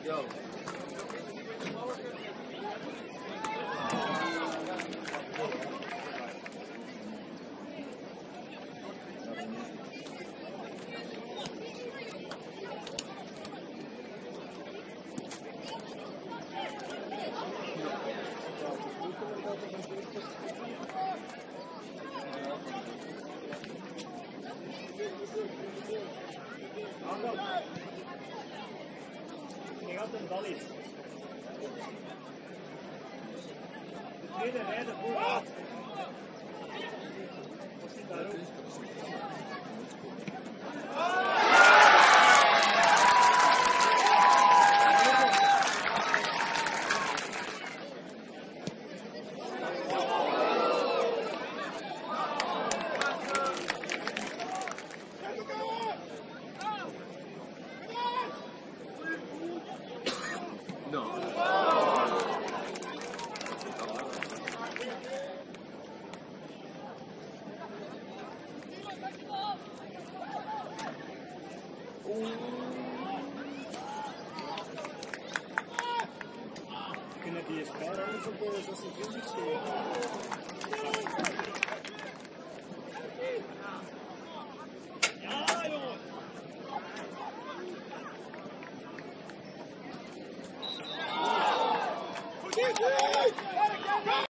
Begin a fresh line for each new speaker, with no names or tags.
Yo.
Legato in Dallis. De tweede rij ervoor. Wat zit daar ook? Kunnen die spel anders op de 26 Ja, jongen!